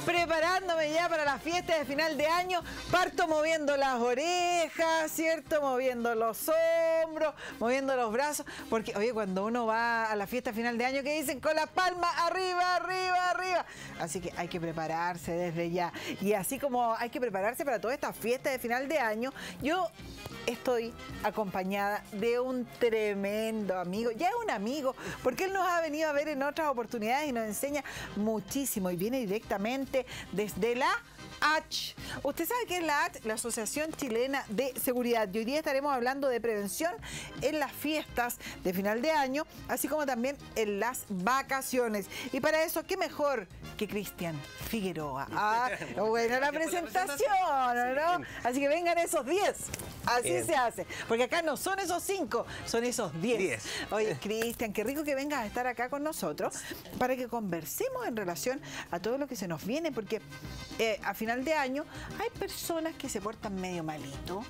preparándome ya para la fiesta de final de año. Parto moviendo las orejas, ¿cierto? Moviendo los hombros, moviendo los brazos. Porque, oye, cuando uno va a la fiesta de final de año, ¿qué dicen? Con las palmas arriba, arriba, arriba. Así que hay que prepararse desde ya. Y así como hay que prepararse para toda esta fiesta de final de año, yo estoy acompañada de un tremendo amigo, ya es un amigo, porque él nos ha venido a ver en otras oportunidades y nos enseña muchísimo y viene directamente desde la ACH. ¿Usted sabe qué es la ACH? La Asociación Chilena de Seguridad. Y hoy día estaremos hablando de prevención en las fiestas de final de año, así como también en las vacaciones. Y para eso, ¿qué mejor que Cristian Figueroa? Ah, bueno, la presentación, ¿no? Así que vengan esos 10. Así bien se hace. Porque acá no son esos 5, son esos 10. Oye, Cristian, qué rico que vengas a estar acá con nosotros para que conversemos en relación a todo lo que se nos viene, porque a final de año hay personas que se portan medio malito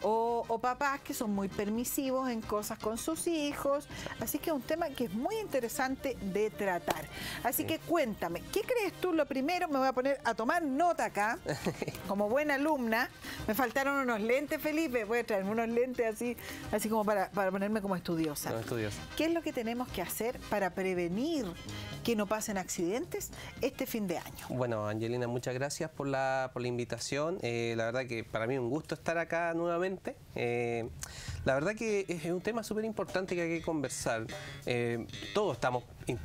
o papás que son muy permisivos en cosas con sus hijos. Así que es un tema que es muy interesante de tratar. Así que cuéntame, ¿qué crees tú? Lo primero, me voy a poner a tomar nota acá, como buena alumna. Me faltaron unos lentes, Felipe. Voy a traerme unos lentes así como para ponerme como estudiosa. No, estudiosa. ¿Qué es lo que tenemos que hacer para prevenir que no pasen accidentes este fin de año? Bueno, Angelina, muchas gracias por la invitación. La verdad que para mí es un gusto estar acá nuevamente. La verdad que es un tema súper importante que hay que conversar. Todos estamos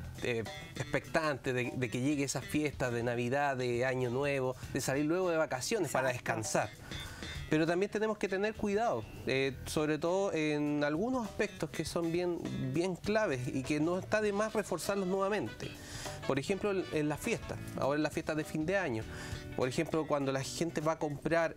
expectantes de que llegue esas fiestas de Navidad, de Año Nuevo, de salir luego de vacaciones. Exacto. Para descansar. Pero también tenemos que tener cuidado, sobre todo en algunos aspectos que son bien claves y que no está de más reforzarlos nuevamente. Por ejemplo, en las fiestas, ahora en las fiestas de fin de año. Por ejemplo, cuando la gente va a comprar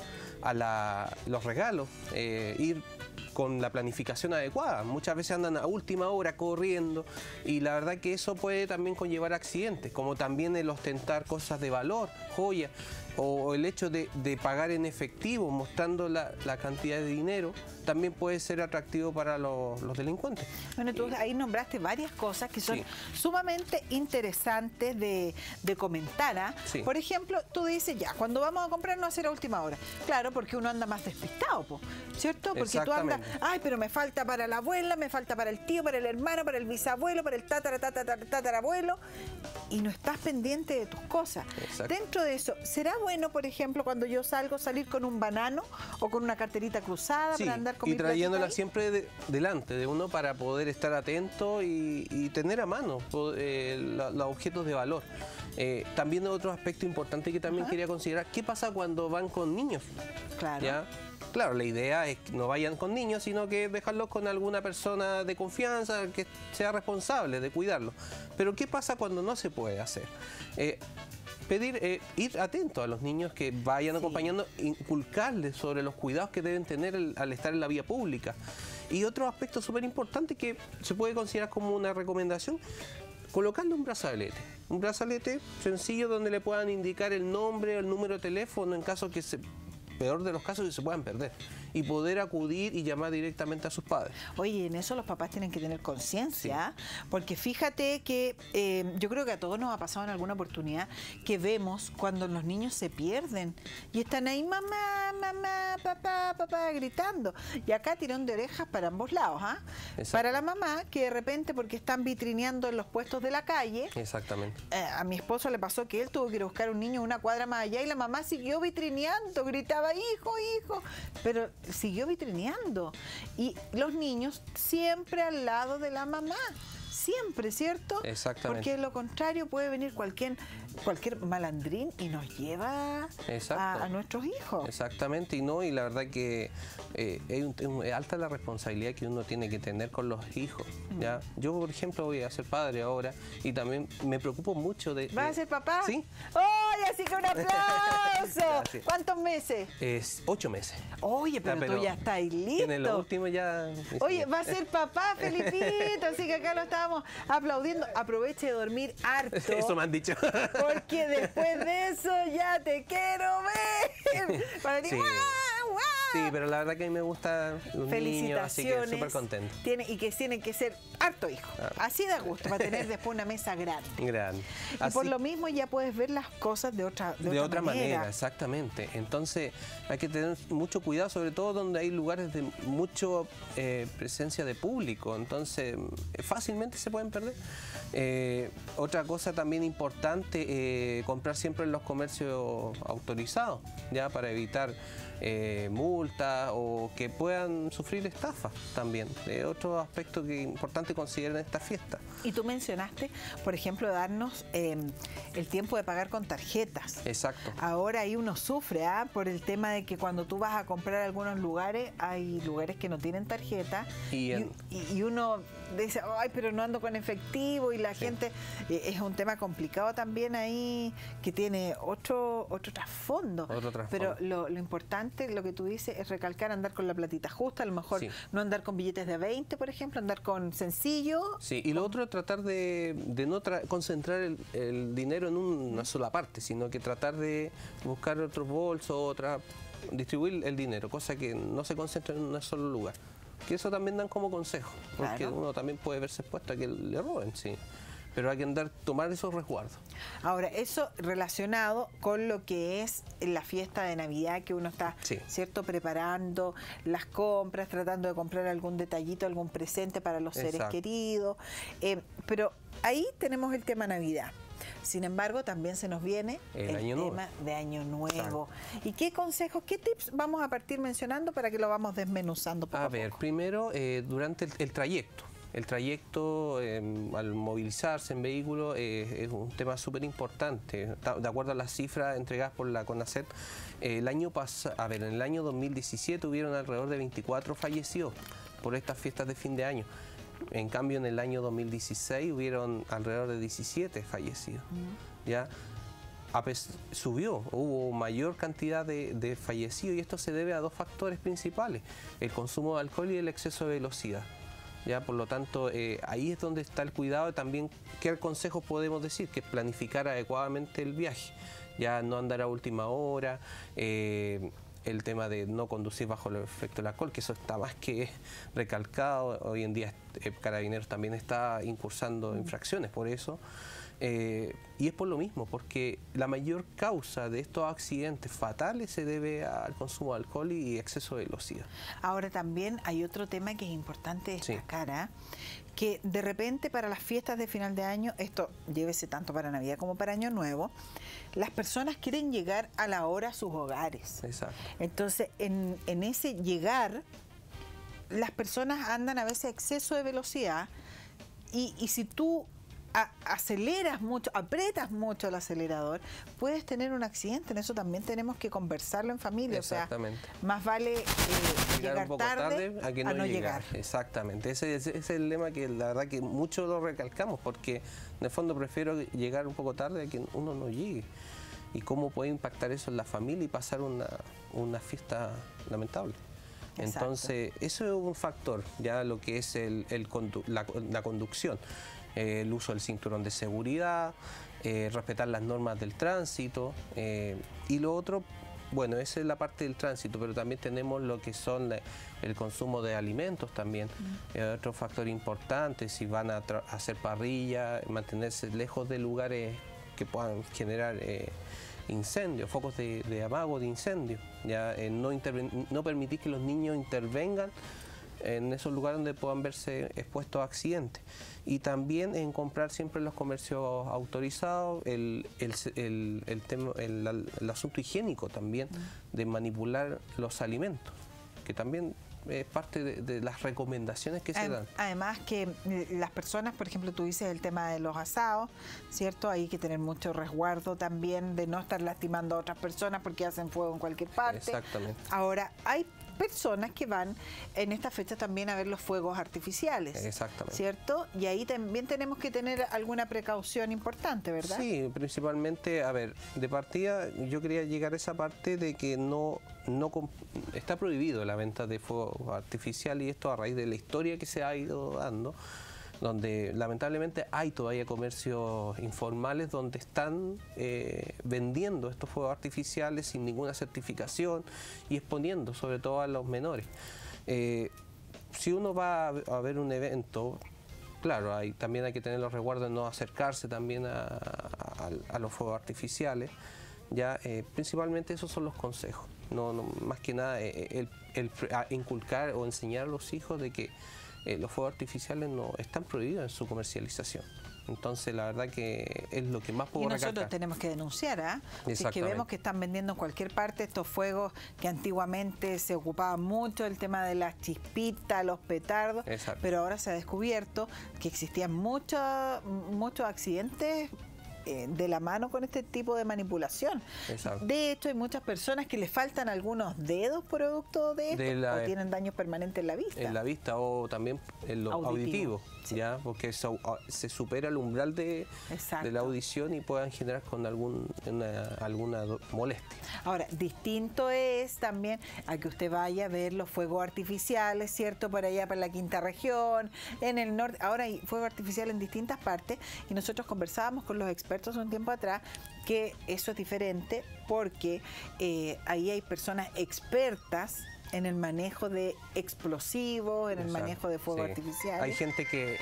los regalos, ir con la planificación adecuada. Muchas veces andan a última hora corriendo y la verdad que eso puede también conllevar accidentes, como también el ostentar cosas de valor, joyas, o el hecho de pagar en efectivo mostrando la cantidad de dinero, también puede ser atractivo para los delincuentes. Bueno, tú ahí nombraste varias cosas que son sumamente interesantes de comentar, ¿ah? Sí. Por ejemplo, tú dices ya, cuando vamos a comprar no hacer a última hora. Claro, porque uno anda más despistado, ¿cierto? Porque tú andas, ay, pero me falta para la abuela, me falta para el tío, para el hermano, para el bisabuelo, para el tatarabuelo, y no estás pendiente de tus cosas. Exacto. Dentro de eso, ¿será bueno, por ejemplo, cuando yo salir con un banano o con una carterita cruzada para andar con mi platita? Y trayéndola siempre delante de uno para poder estar atento y tener a mano los objetos de valor. También otro aspecto importante que también quería considerar, ¿qué pasa cuando van con niños? Claro. ¿Ya? Claro, la idea es que no vayan con niños, sino que dejarlos con alguna persona de confianza que sea responsable de cuidarlos. Pero ¿qué pasa cuando no se puede hacer? Ir atento a los niños que vayan acompañando, inculcarles sobre los cuidados que deben tener al estar en la vía pública. Y otro aspecto súper importante que se puede considerar como una recomendación, colocarle un brazalete sencillo donde le puedan indicar el nombre, el número de teléfono en caso que peor de los casos, que se puedan perder y poder acudir y llamar directamente a sus padres. Oye, en eso los papás tienen que tener conciencia, porque fíjate que yo creo que a todos nos ha pasado en alguna oportunidad que vemos cuando los niños se pierden y están ahí, mamá, mamá, papá, papá, gritando. Y acá tirón de orejas para ambos lados, ¿ah? Para la mamá, que de repente, porque están vitrineando en los puestos de la calle. Exactamente. A mi esposo le pasó que él tuvo que ir a buscar a un niño una cuadra más allá y la mamá siguió vitrineando, gritaba, hijo, hijo, pero siguió vitrineando. Y los niños siempre al lado de la mamá. Siempre, ¿cierto? Exactamente. Porque de lo contrario puede venir cualquier malandrín y nos lleva a nuestros hijos. Exactamente, y la verdad que es alta la responsabilidad que uno tiene que tener con los hijos. ¿Ya? Yo, por ejemplo, voy a ser padre ahora y también me preocupo mucho de... ¿Vas a ser papá? Sí. ¡Oye, así que un aplauso! ¿Cuántos meses? 8 meses. Oye, pero tú ya estás listo. En lo último ya... Oye, va a ser papá, Felipito, así que acá lo estábamos aplaudiendo. Aproveche de dormir harto. Eso me han dicho. Porque después de eso ya te quiero ver. Para ti, ¡Wow! Sí, pero la verdad que a mí me gusta un niño, así que súper contento. Y que tienen que ser harto hijos. Claro. Así da gusto, para tener después una mesa grande. Grande. Y Así, por lo mismo ya puedes ver las cosas de otra manera, exactamente. Entonces hay que tener mucho cuidado, sobre todo donde hay lugares de mucha presencia de público. Entonces fácilmente se pueden perder. Otra cosa también importante, comprar siempre en los comercios autorizados, ya para evitar multas o que puedan sufrir estafas también. Otro aspecto que es importante considerar en esta fiesta. Y tú mencionaste, por ejemplo, darnos el tiempo de pagar con tarjetas. Exacto. Ahora ahí uno sufre por el tema de que cuando tú vas a comprar a algunos lugares, hay lugares que no tienen tarjeta y uno dice, ay, pero no ando con efectivo, y la gente, es un tema complicado también ahí, que tiene otro trasfondo. Pero lo importante, lo que tú dices, es recalcar, andar con la platita justa, a lo mejor no andar con billetes de 20, por ejemplo, andar con sencillo. Sí, y lo otro, tratar de no concentrar el dinero en una sola parte, sino que tratar de buscar otros bolsos, distribuir el dinero, cosa que no se concentre en un solo lugar. Que eso también dan como consejo, porque uno también puede verse expuesto a que le roben, sí. Pero hay que tomar esos resguardos. Ahora, eso relacionado con lo que es la fiesta de Navidad, que uno está, ¿cierto?, preparando las compras, tratando de comprar algún detallito, algún presente para los seres queridos. Pero ahí tenemos el tema Navidad. Sin embargo, también se nos viene el tema de Año Nuevo. ¿Y qué consejos, qué tips vamos a partir mencionando para que lo vamos desmenuzando poco a poco? A ver, primero, durante el trayecto. El trayecto, al movilizarse en vehículo, es un tema súper importante. De acuerdo a las cifras entregadas por la CONACET, en el año 2017 hubieron alrededor de 24 fallecidos por estas fiestas de fin de año. En cambio, en el año 2016 hubieron alrededor de 17 fallecidos. ¿Ya? Hubo mayor cantidad de fallecidos, y esto se debe a dos factores principales: el consumo de alcohol y el exceso de velocidad. ¿Ya? Por lo tanto, ahí es donde está el cuidado. También, ¿qué consejos podemos decir? Que planificar adecuadamente el viaje, ya no andar a última hora, el tema de no conducir bajo el efecto del alcohol, que eso está más que recalcado. Hoy en día Carabineros también está incursando infracciones por eso. Y es por lo mismo, porque la mayor causa de estos accidentes fatales se debe al consumo de alcohol y exceso de velocidad. Ahora también hay otro tema que es importante destacar, que de repente para las fiestas de final de año, esto llévese tanto para Navidad como para Año Nuevo, las personas quieren llegar a la hora a sus hogares. Exacto. Entonces, en ese llegar, las personas andan a veces a exceso de velocidad, y si tú aceleras mucho, apretas mucho el acelerador, puedes tener un accidente. En eso también tenemos que conversarlo en familia. Exactamente. O sea, más vale llegar un poco tarde a que no llegar. Exactamente. Ese es el lema que la verdad que mucho lo recalcamos, porque en el fondo prefiero llegar un poco tarde a que uno no llegue. Y cómo puede impactar eso en la familia y pasar una fiesta lamentable. Exacto. Entonces, eso es un factor, ya lo que es la conducción. El uso del cinturón de seguridad, respetar las normas del tránsito, y lo otro, bueno, esa es la parte del tránsito, pero también tenemos lo que son el consumo de alimentos también. Otro factor importante: si van a hacer parrilla, mantenerse lejos de lugares que puedan generar incendios, focos de amago de incendio. Ya no permitir que los niños intervengan en esos lugares donde puedan verse expuestos a accidentes. Y también en comprar siempre en los comercios autorizados, el asunto higiénico también, de manipular los alimentos, que también es parte de las recomendaciones que se dan. Además que las personas, por ejemplo, tú dices el tema de los asados, ¿cierto? Hay que tener mucho resguardo también de no estar lastimando a otras personas porque hacen fuego en cualquier parte. Exactamente. Ahora, hay personas que van en esta fecha también a ver los fuegos artificiales. Exactamente. ¿Cierto? Y ahí también tenemos que tener alguna precaución importante, ¿verdad? Sí, principalmente, a ver, de partida yo quería llegar a esa parte de que está prohibido la venta de fuegos artificiales, y esto a raíz de la historia que se ha ido dando. donde lamentablemente hay todavía comercios informales donde están vendiendo estos fuegos artificiales sin ninguna certificación y exponiendo sobre todo a los menores. Si uno va a ver un evento, claro, también hay que tener los resguardos de no acercarse también a los fuegos artificiales. Ya, principalmente esos son los consejos. Más que nada inculcar o enseñar a los hijos de que los fuegos artificiales no están prohibidos en su comercialización. Entonces, la verdad que es lo que más puedo recalcar. Y nosotros tenemos que denunciar, ¿ah? Si es que vemos que están vendiendo en cualquier parte estos fuegos que antiguamente se ocupaban mucho, el tema de las chispitas, los petardos, pero ahora se ha descubierto que existían muchos accidentes de la mano con este tipo de manipulación. Exacto. De hecho, hay muchas personas que les faltan algunos dedos producto de esto, o tienen daños permanentes en la vista. En la vista o también en lo auditivo, sí. Ya, porque se supera el umbral de la audición y puedan generar con alguna molestia. Ahora, distinto es también a que usted vaya a ver los fuegos artificiales, ¿cierto? Por allá, por la quinta región, en el norte. Ahora hay fuegos artificiales en distintas partes y nosotros conversábamos con los expertos un tiempo atrás que eso es diferente porque ahí hay personas expertas en el manejo de explosivos, en el manejo de fuegos artificiales. Hay gente que...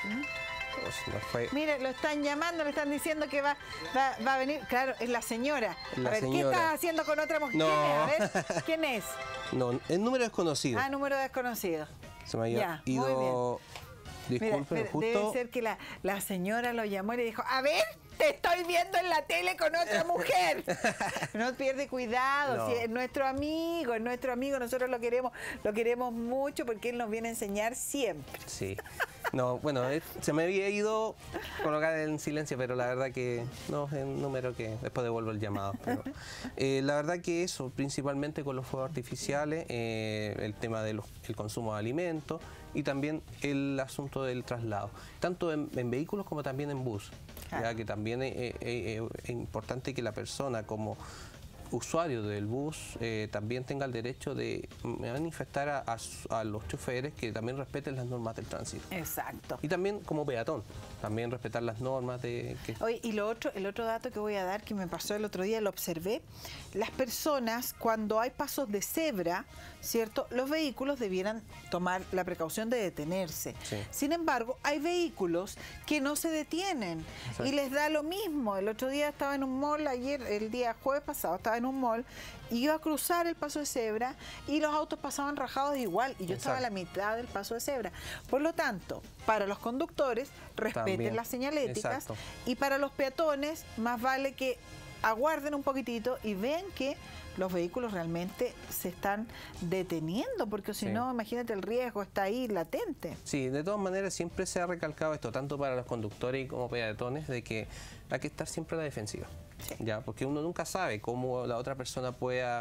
Mire, lo están llamando, le están diciendo que va a venir. Claro, es la señora. A ver, ¿qué estás haciendo con otra mujer? No. A ver, ¿quién es? No, el número desconocido. Ah, número desconocido. Se me había ido... Disculpen, mira, justo... Debe ser que la señora lo llamó y le dijo, a ver, te estoy viendo en la tele con otra mujer. No pierde cuidado, si es nuestro amigo, nosotros lo queremos mucho porque él nos viene a enseñar siempre. Sí. No, bueno, se me había ido colocar en silencio, pero la verdad que no, es un número que después devuelvo el llamado. Pero, la verdad que eso, principalmente con los fuegos artificiales, el tema del consumo de alimentos y también el asunto del traslado, tanto en vehículos como también en bus. Ya que también es importante que la persona como usuario del bus también tenga el derecho de manifestar a los choferes que también respeten las normas del tránsito. Exacto. Y también como peatón, también respetar las normas de... Oye, y el otro dato que voy a dar, que me pasó el otro día, lo observé, las personas cuando hay pasos de cebra, ¿cierto? Los vehículos debieran tomar la precaución de detenerse. Sí. Sin embargo, hay vehículos que no se detienen. Exacto. Y les da lo mismo. El otro día estaba en un mall, el día jueves pasado estaba en un mall, iba a cruzar el paso de cebra y los autos pasaban rajados igual y yo estaba a la mitad del paso de cebra. Por lo tanto, para los conductores, respeten las señaléticas. Exacto. Y para los peatones, más vale que aguarden un poquitito y vean que los vehículos realmente se están deteniendo, porque si no, imagínate, el riesgo está ahí latente. Sí, de todas maneras siempre se ha recalcado esto, tanto para los conductores como peatones, de que hay que estar siempre a la defensiva. Sí. Ya, porque uno nunca sabe cómo la otra persona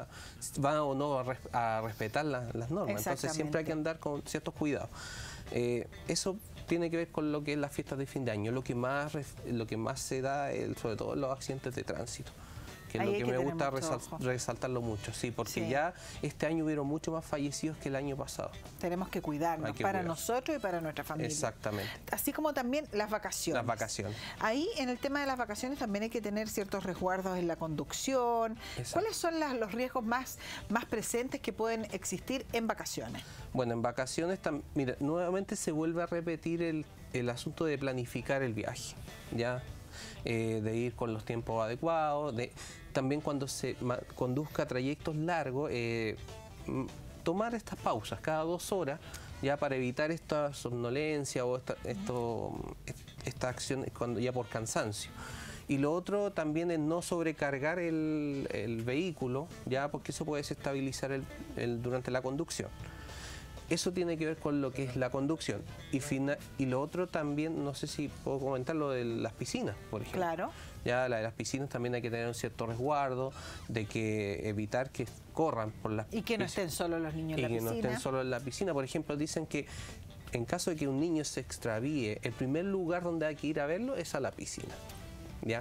va o no a respetar las normas. Entonces siempre hay que andar con ciertos cuidados. Eso tiene que ver con lo que es las fiestas de fin de año, lo que más se da, sobre todo en los accidentes de tránsito. Que es lo que me gusta resaltarlo mucho, sí, porque ya este año hubieron mucho más fallecidos que el año pasado. Tenemos que cuidarnos para nosotros y para nuestra familia. Exactamente. Así como también las vacaciones. Las vacaciones. Ahí en el tema de las vacaciones también hay que tener ciertos resguardos en la conducción. Exacto. ¿Cuáles son los riesgos más presentes que pueden existir en vacaciones? Bueno, en vacaciones, mira, nuevamente se vuelve a repetir el asunto de planificar el viaje, ¿ya? De ir con los tiempos adecuados, también cuando se conduzca trayectos largos, tomar estas pausas cada 2 horas, ya para evitar esta somnolencia o esta acción ya por cansancio. Y lo otro también es no sobrecargar el vehículo, ya porque eso puede desestabilizar durante la conducción. Eso tiene que ver con lo que es la conducción. Y lo otro también, no sé si puedo comentar lo de las piscinas, por ejemplo. Claro. Ya las piscinas también hay que tener un cierto resguardo, de que evitar que corran por las piscinas. Y que no estén solo los niños en la piscina. Y que no estén solo en la piscina. Por ejemplo, dicen que en caso de que un niño se extravíe, el primer lugar donde hay que ir a verlo es a la piscina, ¿ya?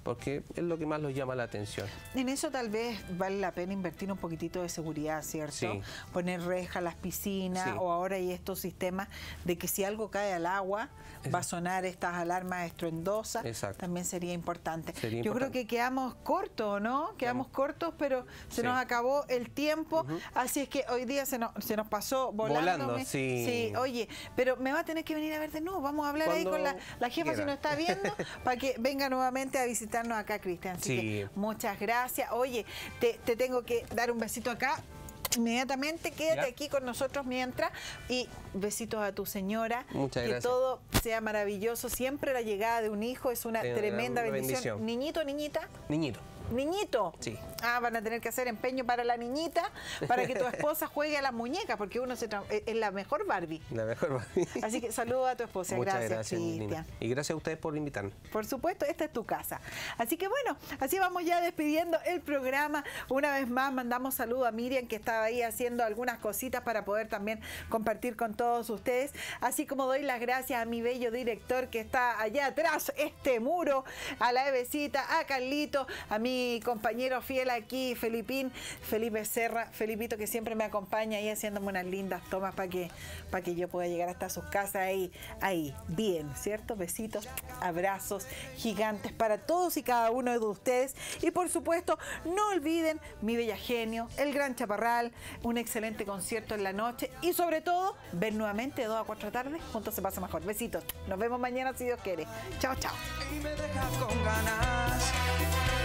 porque es lo que más los llama la atención. En eso tal vez vale la pena invertir un poquitito de seguridad, ¿cierto? Sí. Poner reja a las piscinas, Sí. o ahora hay estos sistemas de que si algo cae al agua va a sonar estas alarmas estruendosas. Exacto. También sería importante. Sería Yo creo importante. que quedamos cortos, ¿no? Quedamos cortos, pero se Sí. nos acabó el tiempo, así es que hoy día se nos pasó volando. Sí. Sí, oye, pero me va a tener que venir a ver de nuevo. Vamos a hablar ahí con Cuando la jefa, si quiera. nos está viendo, para que venga nuevamente a visitarnos acá, Cristian. Así Sí. que muchas gracias. Oye, te tengo que dar un besito acá. Inmediatamente quédate Ya. aquí con nosotros mientras, y besitos a tu señora. Muchas que gracias. todo sea maravilloso. Siempre la llegada de un hijo es una tremenda una bendición. bendición. Niñito, niñita. Niñito. Niñito. Sí. Ah, van a tener que hacer empeño para la niñita, para que tu esposa juegue a las muñecas, porque uno es la mejor Barbie. La mejor. Así que saludo a tu esposa. Muchas Gracias, gracias, Nina. Cristian. Y gracias a ustedes por invitarme. Por supuesto, esta es tu casa. Así que bueno, así vamos ya despidiendo el programa. Una vez más mandamos saludo a Miriam, que estaba ahí haciendo algunas cositas para poder también compartir con todos ustedes. Así como doy las gracias a mi bello director que está allá atrás, este muro, a la Evecita, a Carlito, a mi compañero fiel aquí, Felipe Serra, Felipito, que siempre me acompaña ahí haciéndome unas lindas tomas para que yo pueda llegar hasta sus casas ahí, bien, ¿cierto? Besitos, abrazos gigantes para todos y cada uno de ustedes. Y por supuesto, no olviden Mi Bella Genio, El Gran Chaparral, un excelente concierto en la noche y sobre todo, ver nuevamente de 2 a 4 de la tarde, juntos se pasa mejor. Besitos, nos vemos mañana si Dios quiere. Chao, chao. Y me deja con ganas